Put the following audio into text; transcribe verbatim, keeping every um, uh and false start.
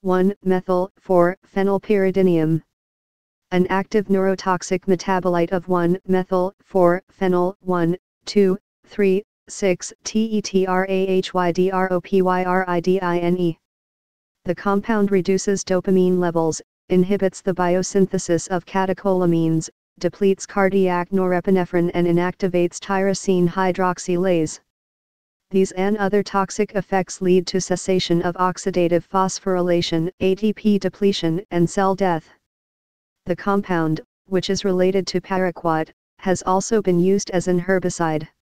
one methyl four phenylpyridinium. An active neurotoxic metabolite of one methyl four phenyl one two three six tetrahydropyridine. The compound reduces dopamine levels, inhibits the biosynthesis of catecholamines, depletes cardiac norepinephrine and inactivates tyrosine hydroxylase. These and other toxic effects lead to cessation of oxidative phosphorylation, A T P depletion and cell death. The compound, which is related to paraquat, has also been used as an herbicide.